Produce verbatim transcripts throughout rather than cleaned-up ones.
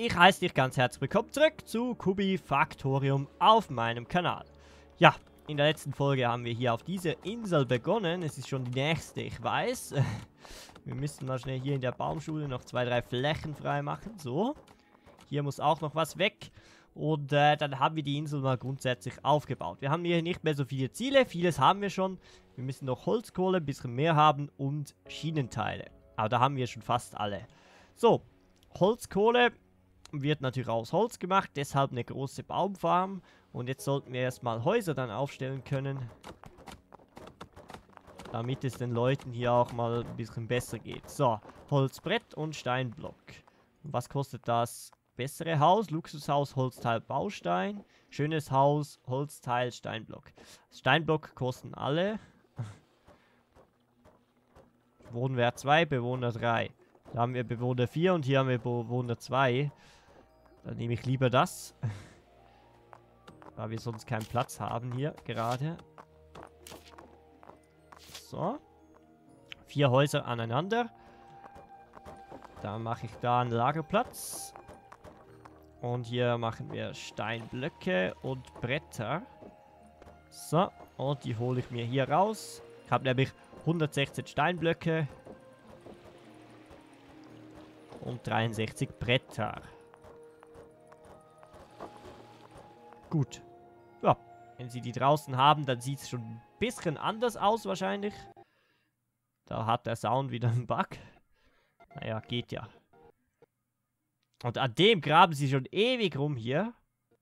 ich heiße dich ganz herzlich willkommen zurück zu Kubifaktorium auf meinem Kanal. Ja, in der letzten Folge haben wir hier auf dieser Insel begonnen. Es ist schon die nächste, ich weiß. Wir müssen mal schnell hier in der Baumschule noch zwei, drei Flächen frei machen. So, hier muss auch noch was weg. Und äh, dann haben wir die Insel mal grundsätzlich aufgebaut. Wir haben hier nicht mehr so viele Ziele, vieles haben wir schon. Wir müssen noch Holzkohle, ein bisschen mehr haben und Schienenteile. Aber da haben wir schon fast alle. So, Holzkohle wird natürlich aus Holz gemacht, deshalb eine große Baumfarm. Und jetzt sollten wir erstmal Häuser dann aufstellen können, damit es den Leuten hier auch mal ein bisschen besser geht. So, Holzbrett und Steinblock. Und was kostet das? Bessere Haus, Luxushaus, Holzteil, Baustein. Schönes Haus, Holzteil, Steinblock. Steinblock kosten alle. Wohnwert zwei, Bewohner drei. Da haben wir Bewohner vier und hier haben wir Bewohner zwei. Dann nehme ich lieber das. Da wir sonst keinen Platz haben hier gerade. So. Vier Häuser aneinander. Dann mache ich da einen Lagerplatz. Und hier machen wir Steinblöcke und Bretter. So. Und die hole ich mir hier raus. Ich habe nämlich hundertsechzehn Steinblöcke. Und dreiundsechzig Bretter. Gut. Ja, wenn sie die draußen haben, dann sieht es schon ein bisschen anders aus wahrscheinlich. Da hat der Sound wieder einen Bug. Naja, geht ja. Und an dem graben sie schon ewig rum hier.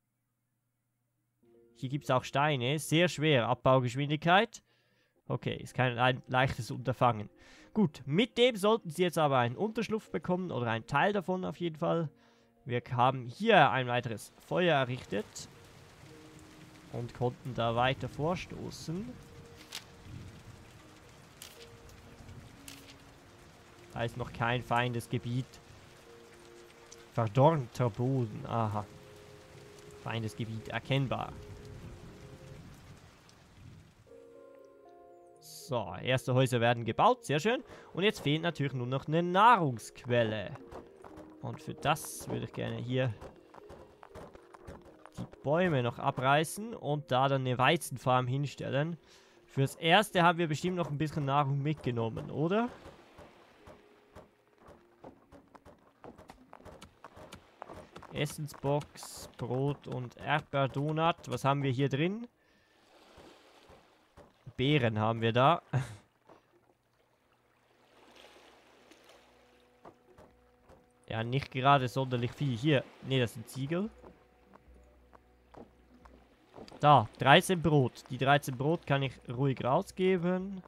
Hier gibt es auch Steine. Sehr schwer. Abbaugeschwindigkeit. Okay, ist kein ein leichtes Unterfangen. Gut, mit dem sollten sie jetzt aber einen Unterschlupf bekommen. Oder einen Teil davon auf jeden Fall. Wir haben hier ein weiteres Feuer errichtet. Und konnten da weiter vorstoßen. Da ist noch kein feindes Gebiet. Verdornter Boden. Aha. Feindes Gebiet erkennbar. So, erste Häuser werden gebaut. Sehr schön. Und jetzt fehlt natürlich nur noch eine Nahrungsquelle. Und für das würde ich gerne hier die Bäume noch abreißen und da dann eine Weizenfarm hinstellen. Fürs Erste haben wir bestimmt noch ein bisschen Nahrung mitgenommen, oder? Essensbox, Brot und Erdbeerdonut. Was haben wir hier drin? Beeren haben wir da. Ja, nicht gerade sonderlich viel. Hier, ne, das sind Ziegel. Da, dreizehn Brot. Die dreizehn Brot kann ich ruhig rausgeben.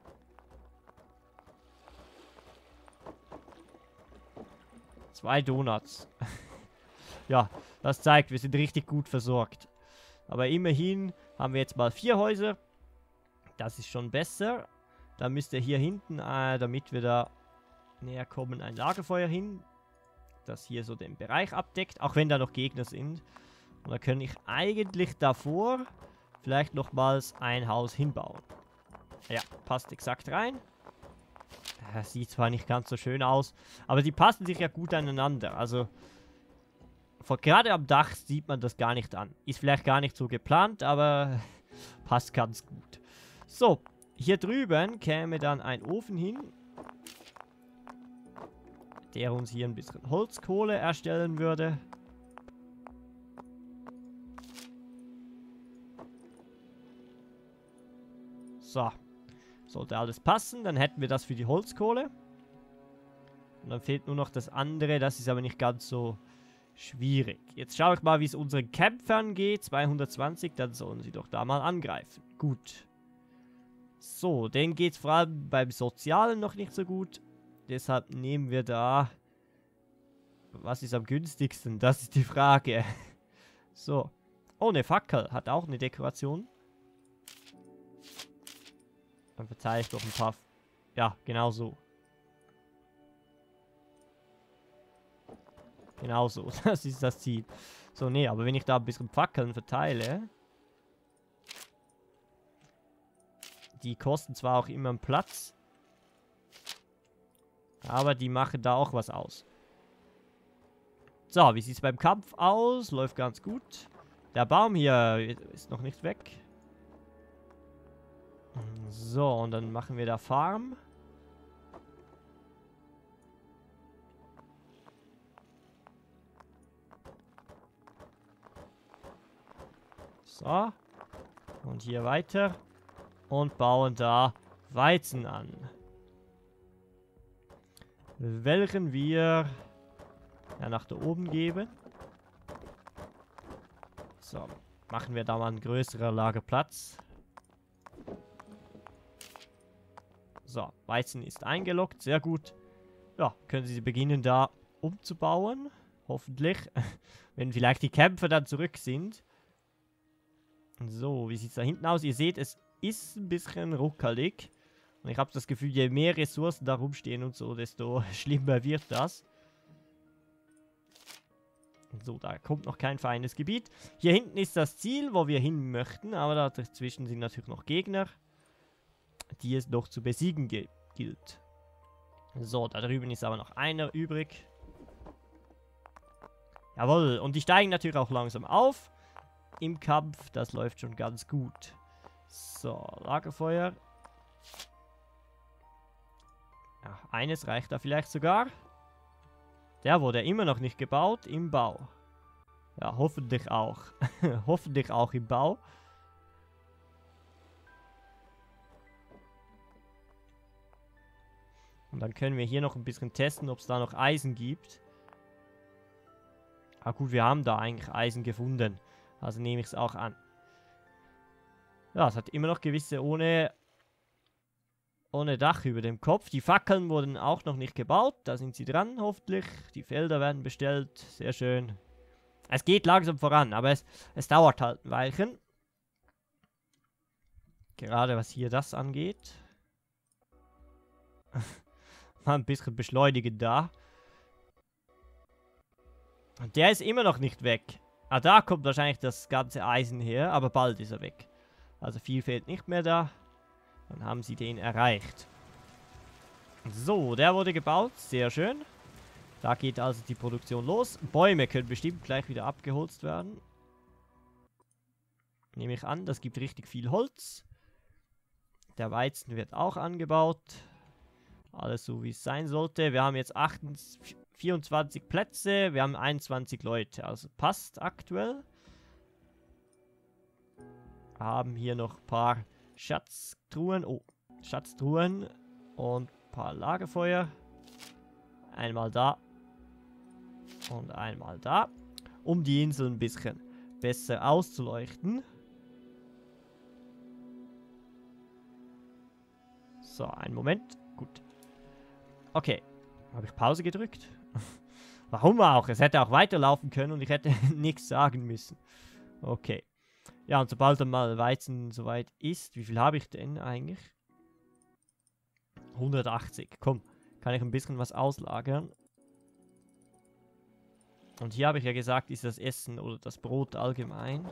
Zwei Donuts. Ja, das zeigt, wir sind richtig gut versorgt. Aber immerhin haben wir jetzt mal vier Häuser. Das ist schon besser. Da müsste hier hinten, äh, damit wir da näher kommen, ein Lagerfeuer hin. Das hier so den Bereich abdeckt. Auch wenn da noch Gegner sind. Und da kann ich eigentlich davor vielleicht nochmals ein Haus hinbauen. Ja, passt exakt rein. Das sieht zwar nicht ganz so schön aus, aber die passen sich ja gut aneinander. Also, vor, gerade am Dach sieht man das gar nicht an. Ist vielleicht gar nicht so geplant, aber passt ganz gut. So, hier drüben käme dann ein Ofen hin, der uns hier ein bisschen Holzkohle erstellen würde. So, sollte alles passen, dann hätten wir das für die Holzkohle. Und dann fehlt nur noch das andere, das ist aber nicht ganz so schwierig. Jetzt schaue ich mal, wie es unseren Kämpfern geht. zweihundertzwanzig, dann sollen sie doch da mal angreifen. Gut. So, denen geht es vor allem beim Sozialen noch nicht so gut. Deshalb nehmen wir da... Was ist am günstigsten? Das ist die Frage. So. Oh, eine Fackel hat auch eine Dekoration. Dann verteile ich doch ein paar... Ja, genau so. Genau so. Das ist das Ziel. So, nee, aber wenn ich da ein bisschen Fackeln verteile... Die kosten zwar auch immer einen Platz. Aber die machen da auch was aus. So, wie sieht es beim Kampf aus? Läuft ganz gut. Der Baum hier ist noch nicht weg. So, und dann machen wir da Farm. So. Und hier weiter. Und bauen da Weizen an. Welchen wir ja, nach da oben geben. So, machen wir da mal einen größeren Lagerplatz. So, Weizen ist eingeloggt, sehr gut. Ja, können Sie beginnen da umzubauen. Hoffentlich. Wenn vielleicht die Kämpfer dann zurück sind. So, wie sieht es da hinten aus? Ihr seht, es ist ein bisschen ruckelig. Und ich habe das Gefühl, je mehr Ressourcen da rumstehen und so, desto schlimmer wird das. So, da kommt noch kein feines Gebiet. Hier hinten ist das Ziel, wo wir hin möchten. Aber dazwischen sind natürlich noch Gegner, die es noch zu besiegen gilt. So, da drüben ist aber noch einer übrig. Jawohl, und die steigen natürlich auch langsam auf im Kampf. Das läuft schon ganz gut. So, Lagerfeuer. Ja, eines reicht da vielleicht sogar. Der wurde immer noch nicht gebaut, im Bau. Ja, hoffentlich auch. Hoffentlich auch im Bau. Und dann können wir hier noch ein bisschen testen, ob es da noch Eisen gibt. Ah gut, wir haben da eigentlich Eisen gefunden. Also nehme ich es auch an. Ja, es hat immer noch gewisse ohne, ohne Dach über dem Kopf. Die Fackeln wurden auch noch nicht gebaut. Da sind sie dran, hoffentlich. Die Felder werden bestellt. Sehr schön. Es geht langsam voran, aber es, es dauert halt ein Weilchen. Gerade was hier das angeht. Mal ein bisschen beschleunigen da. Und der ist immer noch nicht weg. Ah, da kommt wahrscheinlich das ganze Eisen her, aber bald ist er weg. Also viel fehlt nicht mehr da. Dann haben sie den erreicht. So, der wurde gebaut. Sehr schön. Da geht also die Produktion los. Bäume können bestimmt gleich wieder abgeholzt werden. Nehme ich an, das gibt richtig viel Holz. Der Weizen wird auch angebaut. Alles so, wie es sein sollte. Wir haben jetzt vierundzwanzig Plätze. Wir haben einundzwanzig Leute. Also passt aktuell. Wir haben hier noch ein paar Schatztruhen. Oh, Schatztruhen. Und ein paar Lagerfeuer. Einmal da. Und einmal da. Um die Insel ein bisschen besser auszuleuchten. So, einen Moment. Gut. Okay. Habe ich Pause gedrückt? Warum auch? Es hätte auch weiterlaufen können und ich hätte nichts sagen müssen. Okay. Ja, und sobald dann mal Weizen soweit ist, wie viel habe ich denn eigentlich? hundertachtzig. Komm, kann ich ein bisschen was auslagern. Und hier habe ich ja gesagt, ist das Essen oder das Brot allgemein.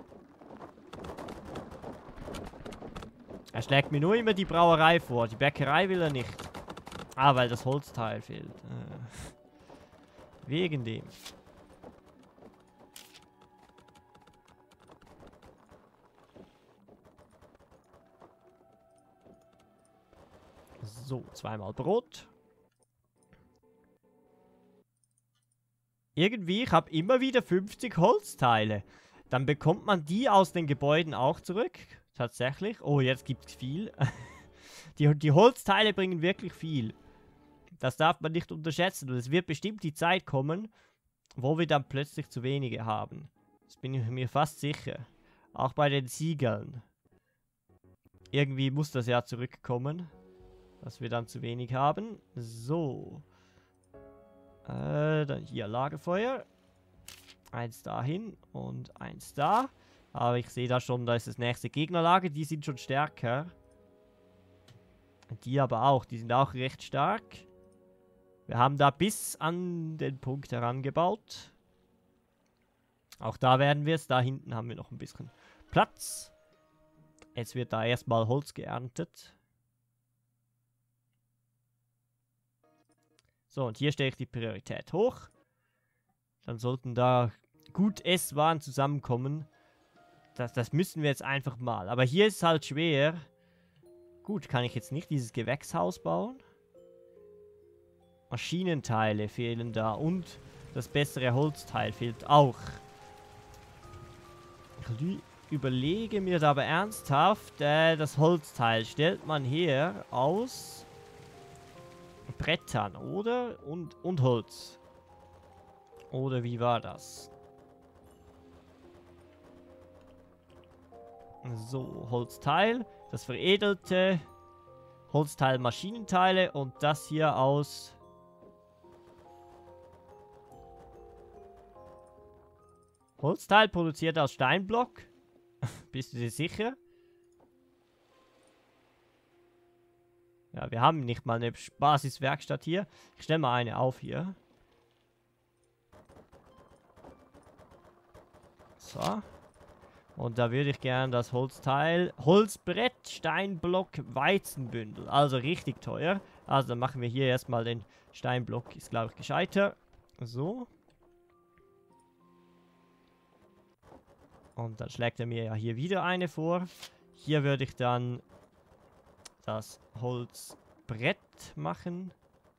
Er schlägt mir nur immer die Brauerei vor. Die Bäckerei will er nicht. Ah, weil das Holzteil fehlt. Äh, wegen dem. So, zweimal Brot. Irgendwie, ich habe immer wieder fünfzig Holzteile. Dann bekommt man die aus den Gebäuden auch zurück. Tatsächlich. Oh, jetzt gibt es viel. die, die Holzteile bringen wirklich viel. Das darf man nicht unterschätzen. Und es wird bestimmt die Zeit kommen, wo wir dann plötzlich zu wenige haben. Das bin ich mir fast sicher. Auch bei den Siegeln. Irgendwie muss das ja zurückkommen. Dass wir dann zu wenig haben. So. Äh, dann hier Lagerfeuer. Eins dahin und eins da. Aber ich sehe da schon, da ist das nächste Gegnerlager. Die sind schon stärker. Die aber auch. Die sind auch recht stark. Wir haben da bis an den Punkt herangebaut. Auch da werden wir es. Da hinten haben wir noch ein bisschen Platz. Jetzt wird da erstmal Holz geerntet. So, und hier stelle ich die Priorität hoch. Dann sollten da gut Esswaren zusammenkommen. Das, das müssen wir jetzt einfach mal. Aber hier ist es halt schwer. Gut, kann ich jetzt nicht dieses Gewächshaus bauen? Maschinenteile fehlen da. Und das bessere Holzteil fehlt auch. Ich überlege mir da aber ernsthaft, äh, das Holzteil stellt man her aus Brettern, oder? Und, und Holz. Oder wie war das? So, Holzteil. Das veredelte Holzteil Maschinenteile. Und das hier aus... Holzteil produziert aus Steinblock. Bist du dir sicher? Ja, wir haben nicht mal eine Basiswerkstatt hier. Ich stelle mal eine auf hier. So. Und da würde ich gerne das Holzteil... Holzbrett, Steinblock, Weizenbündel. Also richtig teuer. Also dann machen wir hier erstmal den Steinblock. Ist, glaube ich, gescheiter. So. Und dann schlägt er mir ja hier wieder eine vor. Hier würde ich dann das Holzbrett machen.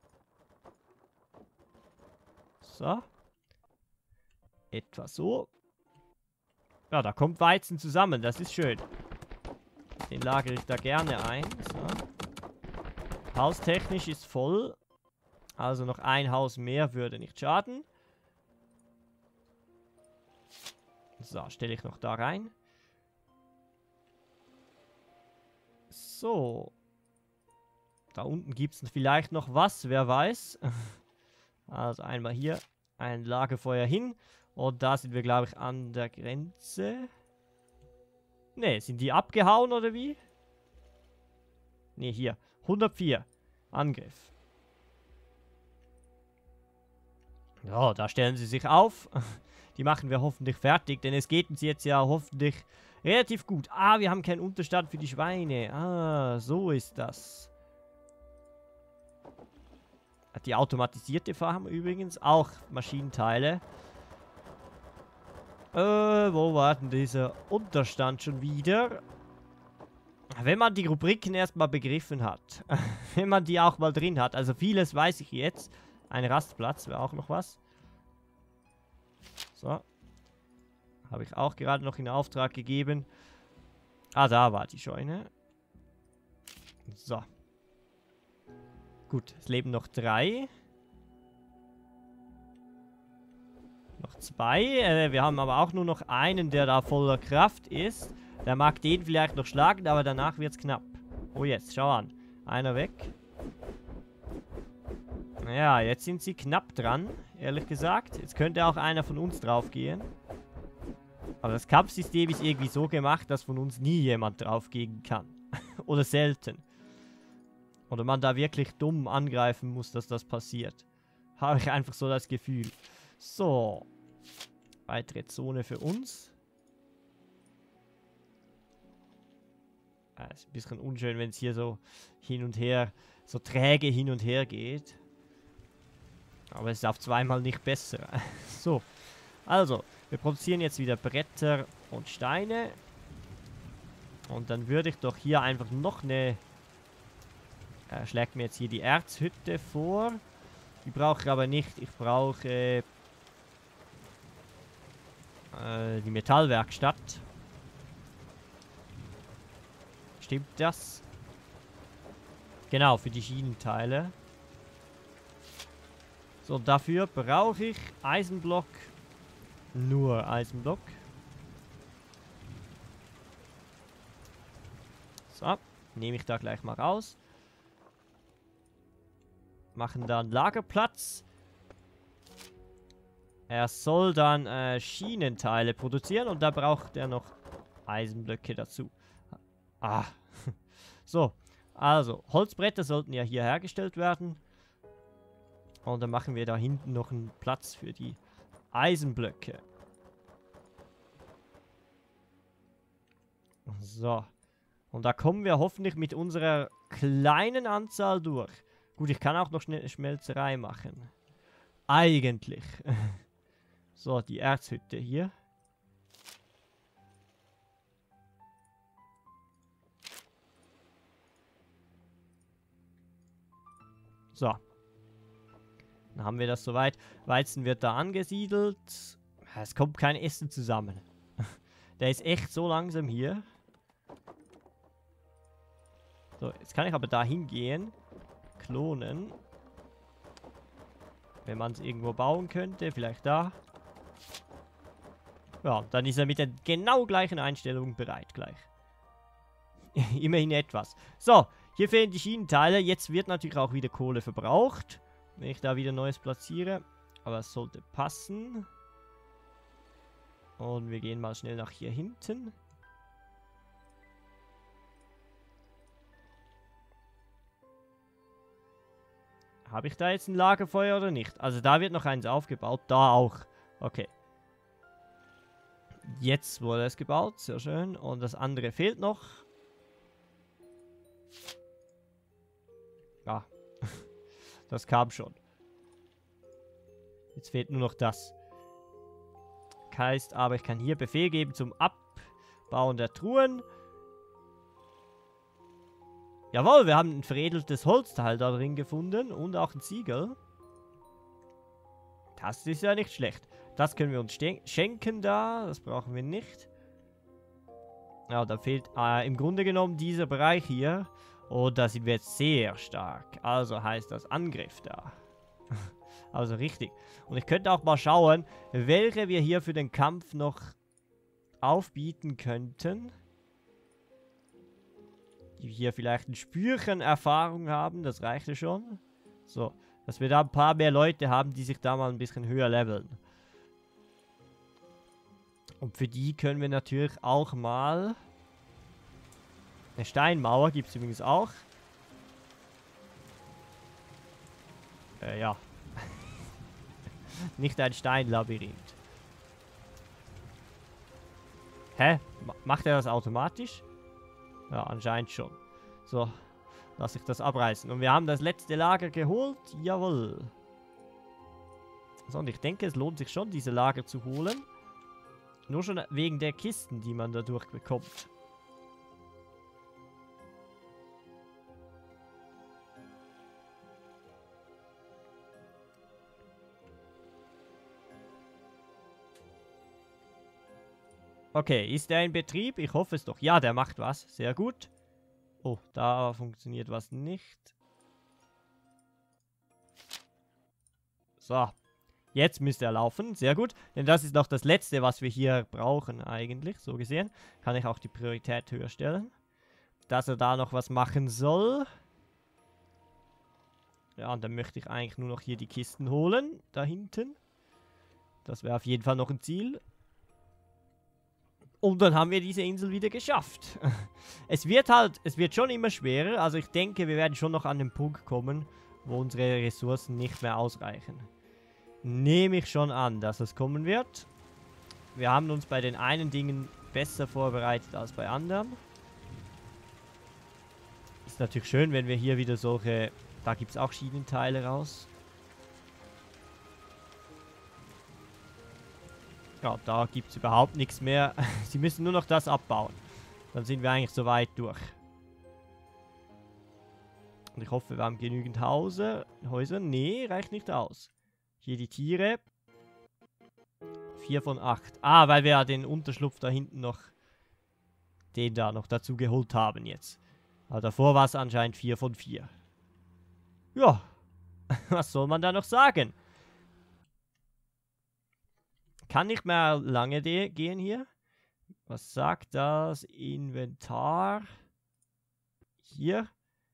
So. Etwa so. Ja, da kommt Weizen zusammen. Das ist schön. Den lagere ich da gerne ein. So. Haustechnisch ist voll. Also noch ein Haus mehr würde nicht schaden. So, stelle ich noch da rein. So. Da unten gibt es vielleicht noch was, wer weiß. Also einmal hier ein Lagerfeuer hin. Und da sind wir, glaube ich, an der Grenze. Ne, sind die abgehauen oder wie? Ne, hier. hundertvier. Angriff. Ja, da stellen sie sich auf. Die machen wir hoffentlich fertig, denn es geht uns jetzt ja hoffentlich relativ gut. Ah, wir haben keinen Unterstand für die Schweine. Ah, so ist das. Die automatisierte Farm übrigens, auch Maschinenteile. Äh, wo war denn dieser Unterstand schon wieder? Wenn man die Rubriken erstmal begriffen hat. Wenn man die auch mal drin hat. Also vieles weiß ich jetzt. Ein Rastplatz wäre auch noch was. So. Habe ich auch gerade noch in Auftrag gegeben. Ah, da war die Scheune. So. Gut, es leben noch drei. Noch zwei. Äh, wir haben aber auch nur noch einen, der da voller Kraft ist. Der mag den vielleicht noch schlagen, aber danach wird es knapp. Oh, jetzt, schau an. Einer weg. Ja, jetzt sind sie knapp dran, ehrlich gesagt. Jetzt könnte auch einer von uns drauf gehen. Aber das Kampfsystem ist irgendwie so gemacht, dass von uns nie jemand drauf gehen kann. Oder selten. Oder man da wirklich dumm angreifen muss, dass das passiert. Habe ich einfach so das Gefühl. So. Weitere Zone für uns. Ah, ist ein bisschen unschön, wenn es hier so hin und her, so träge hin und her geht. Aber es ist auf zweimal nicht besser. So. Also, wir produzieren jetzt wieder Bretter und Steine. Und dann würde ich doch hier einfach noch eine... Er schlägt mir jetzt hier die Erzhütte vor. Die brauche ich aber nicht. Ich brauche äh, äh, die Metallwerkstatt. Stimmt das? Genau, für die Schienenteile. So, dafür brauche ich Eisenblock. Nur Eisenblock. So, nehme ich da gleich mal raus. Machen dann Lagerplatz. Er soll dann äh, Schienenteile produzieren und da braucht er noch Eisenblöcke dazu. Ah. So, also Holzbretter sollten ja hier hergestellt werden. Und dann machen wir da hinten noch einen Platz für die Eisenblöcke. So. Und da kommen wir hoffentlich mit unserer kleinen Anzahl durch. Gut, ich kann auch noch eine Schmelzerei machen. Eigentlich. So, die Erzhütte hier. So. Dann haben wir das soweit. Weizen wird da angesiedelt. Es kommt kein Essen zusammen. Der ist echt so langsam hier. So, jetzt kann ich aber da hingehen. Klonen. Wenn man es irgendwo bauen könnte. Vielleicht da. Ja, dann ist er mit der genau gleichen Einstellung bereit gleich. Immerhin etwas. So, hier fehlen die Schienenteile. Jetzt wird natürlich auch wieder Kohle verbraucht. Wenn ich da wieder Neues platziere. Aber es sollte passen. Und wir gehen mal schnell nach hier hinten. Habe ich da jetzt ein Lagerfeuer oder nicht? Also da wird noch eins aufgebaut. Da auch. Okay. Jetzt wurde es gebaut. Sehr schön. Und das andere fehlt noch. Ja. Das kam schon. Jetzt fehlt nur noch das. Heißt aber, ich kann hier Befehl geben zum Abbauen der Truhen. Jawohl, wir haben ein veredeltes Holzteil da drin gefunden und auch ein Ziegel. Das ist ja nicht schlecht. Das können wir uns schenken da. Das brauchen wir nicht. Ja, da fehlt äh, im Grunde genommen dieser Bereich hier. Und da sind wir jetzt sehr stark. Also heißt das Angriff da. Also richtig. Und ich könnte auch mal schauen, welche wir hier für den Kampf noch aufbieten könnten. Die hier vielleicht ein Spürchen Erfahrung haben. Das reicht ja schon. So, dass wir da ein paar mehr Leute haben, die sich da mal ein bisschen höher leveln. Und für die können wir natürlich auch mal... Eine Steinmauer gibt es übrigens auch. Äh, ja. Nicht ein Steinlabyrinth. Hä? Macht er das automatisch? Ja, anscheinend schon. So, lass ich das abreißen. Und wir haben das letzte Lager geholt. Jawohl. So, und ich denke, es lohnt sich schon, diese Lager zu holen. Nur schon wegen der Kisten, die man dadurch bekommt. Okay, ist der in Betrieb? Ich hoffe es doch. Ja, der macht was. Sehr gut. Oh, da funktioniert was nicht. So. Jetzt müsste er laufen. Sehr gut. Denn das ist noch das Letzte, was wir hier brauchen eigentlich. So gesehen. Kann ich auch die Priorität höher stellen. Dass er da noch was machen soll. Ja, und dann möchte ich eigentlich nur noch hier die Kisten holen. Da hinten. Das wäre auf jeden Fall noch ein Ziel. Und dann haben wir diese Insel wieder geschafft. Es wird halt, es wird schon immer schwerer. Also ich denke, wir werden schon noch an den Punkt kommen, wo unsere Ressourcen nicht mehr ausreichen. Nehme ich schon an, dass es kommen wird. Wir haben uns bei den einen Dingen besser vorbereitet als bei anderen. Ist natürlich schön, wenn wir hier wieder solche... Da gibt es auch Schienenteile raus. Ja, da gibt es überhaupt nichts mehr. Sie müssen nur noch das abbauen. Dann sind wir eigentlich soweit durch. Und ich hoffe, wir haben genügend Hause, Häuser. Nee, reicht nicht aus. Hier die Tiere. vier von acht. Ah, weil wir ja den Unterschlupf da hinten noch... Den da noch dazu geholt haben jetzt. Aber davor war es anscheinend vier von vier. Ja. Was soll man da noch sagen? Kann nicht mehr lange gehen hier. Was sagt das Inventar? Hier.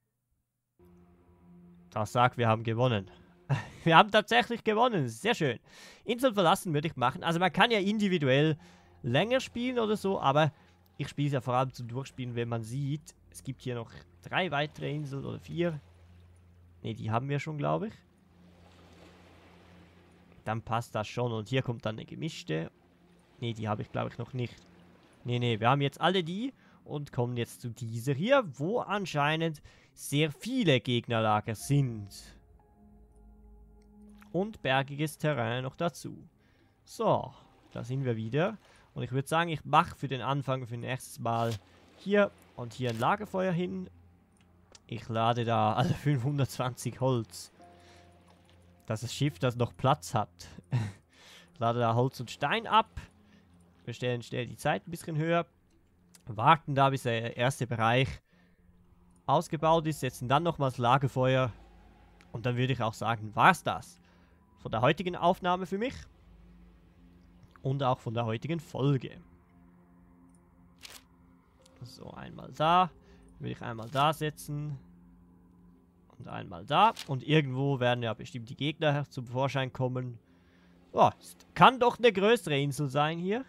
Das sagt, wir haben gewonnen. Wir haben tatsächlich gewonnen. Sehr schön. Insel verlassen würde ich machen. Also man kann ja individuell länger spielen oder so, aber ich spiele es ja vor allem zum Durchspielen, wenn man sieht, es gibt hier noch drei weitere Inseln oder vier. Ne, die haben wir schon, glaube ich. Dann passt das schon. Und hier kommt dann eine gemischte. Ne, die habe ich, glaube ich, noch nicht. Ne, ne, wir haben jetzt alle die und kommen jetzt zu dieser hier, wo anscheinend sehr viele Gegnerlager sind. Und bergiges Terrain noch dazu. So, da sind wir wieder. Und ich würde sagen, ich mache für den Anfang, für nächstes Mal hier und hier ein Lagerfeuer hin. Ich lade da alle fünfhundertzwanzig Holz. Dass das Schiff das noch Platz hat. Ich lade da Holz und Stein ab. Wir stellen schnell die Zeit ein bisschen höher. Warten da, bis der erste Bereich ausgebaut ist. Setzen dann nochmals Lagerfeuer. Und dann würde ich auch sagen, war's das. Von der heutigen Aufnahme für mich. Und auch von der heutigen Folge. So, einmal da. Würde ich einmal da setzen. Und einmal da. Und irgendwo werden ja bestimmt die Gegner zum Vorschein kommen. Oh, kann doch eine größere Insel sein hier.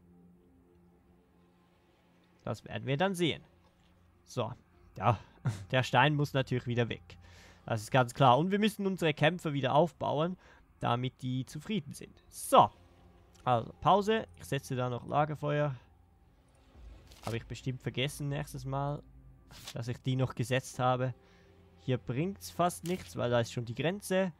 Das werden wir dann sehen. So. Ja, der Stein muss natürlich wieder weg. Das ist ganz klar. Und wir müssen unsere Kämpfer wieder aufbauen, damit die zufrieden sind. So. Also, Pause. Ich setze da noch Lagerfeuer. Habe ich bestimmt vergessen nächstes Mal, dass ich die noch gesetzt habe. Hier bringt es fast nichts, weil da ist schon die Grenze.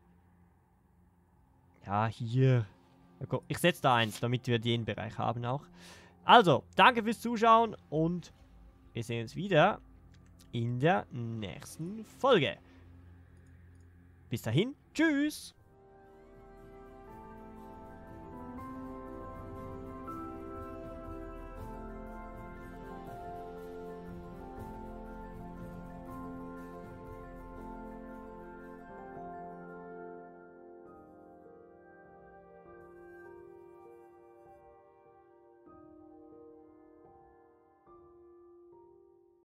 Ja, hier. Ich setze da eins, damit wir den Bereich haben auch. Also, danke fürs Zuschauen und wir sehen uns wieder in der nächsten Folge. Bis dahin, tschüss!